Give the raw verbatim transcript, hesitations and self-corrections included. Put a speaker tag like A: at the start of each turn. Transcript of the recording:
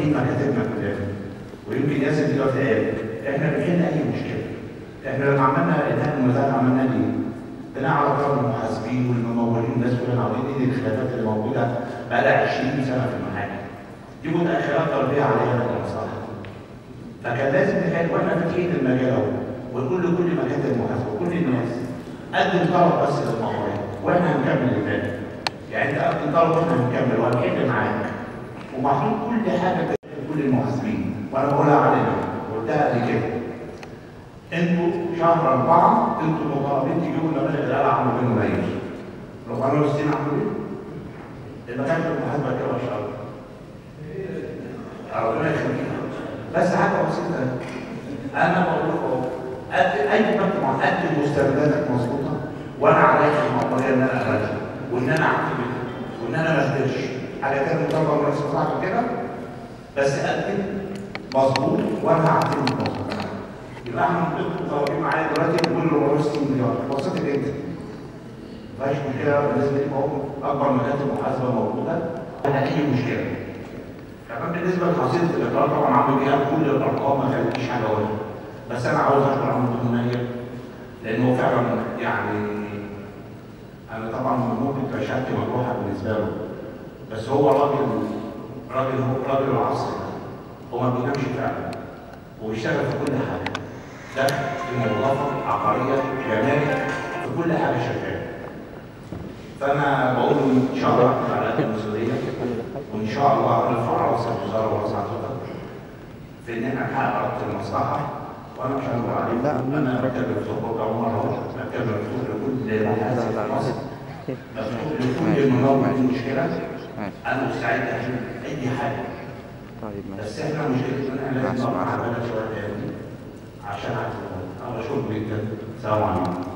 A: فاتحين مكاتبنا كلنا. ويمكن ياسر دلوقتي قال احنا بنحل اي مشكله. احنا لما عملنا انهاء المزارع عملنا ليه؟ بنعرف رغم المحاسبين والممولين والناس كلنا عارفين ان الخلافات اللي موجوده بقى لها عشرين سنه في المحاكم. دي متاخرات تربيه عليها من المصالح. فكان لازم نحل واحنا فاتحين المجال اهو ونقول لكل مكاتب المحاسبه وكل الناس قدم طلب بس للموضوعيه واحنا هنكمل الباقي. يعني انت قدم طلب واحنا هنكمل وهنحل معاك. ومحطوط كل حاجه لكل المحاسبين وانا بقولها علينا قلتها قبل كده. انتوا شهر اربعه انتوا مطالبين تجيبوا المبالغ اللي قال عمرو بن منير. أربعمائة وستين عملوا ايه؟ المكاتب المحاسبه كده ما شاء الله. ربنا يخليك. بس حاجه بسيطه انا بقول لكم اي مكتب قدم مستنداتك مظبوطه وانا عليا الموضوعيه ان انا اراجع وان انا اعتمد وان انا ما اهدرش حاجه كده مطالبه من رئيس الوزراء كده بس قدم مظبوط وانا هعتمد مظبوط. يبقى احنا انتوا طالبين معايا دلوقتي نقول له أربعمائة وستين مليار وصلت انت. مفيش مشكله بالنسبه لي اكبر مكاتب محاسبه موجوده ولا اي مشكله. كمان بالنسبه لحصيله الاقرار طبعا عمرو بيها كل الارقام ما خليتش حاجه اقولها. بس انا عاوز اشكر عمرو بن منير لانه فعلا يعني انا طبعا ممكن تبقى شهادتي مجروحه بالنسبه له بس هو راجل راجل هو راجل العصر هو ما بينامش فعلا وبيشتغل في كل حاجه ده في موظفه عقاريه جمارك في كل حاجه شغاله. فانا بقول ان شاء الله على قد المسؤوليه وان شاء الله نرفع راس الوزاره وراسها حضرتك في ان احنا نحقق ربط المصلحه. وانا مش هنقول عليكم انا بكتب الخطوه ده مره واحده بكتب مكتوب لكل محاسب في مصر مكتوب لكل مناوب مشكله انا مستعد احل اي حاجه.
B: طيب ماشي.
A: بس احنا مشكلتنا ان احنا لازم نقف مع البلد شويه تاني عشان اعرف. انا بشكرك جدا. السلام عليكم.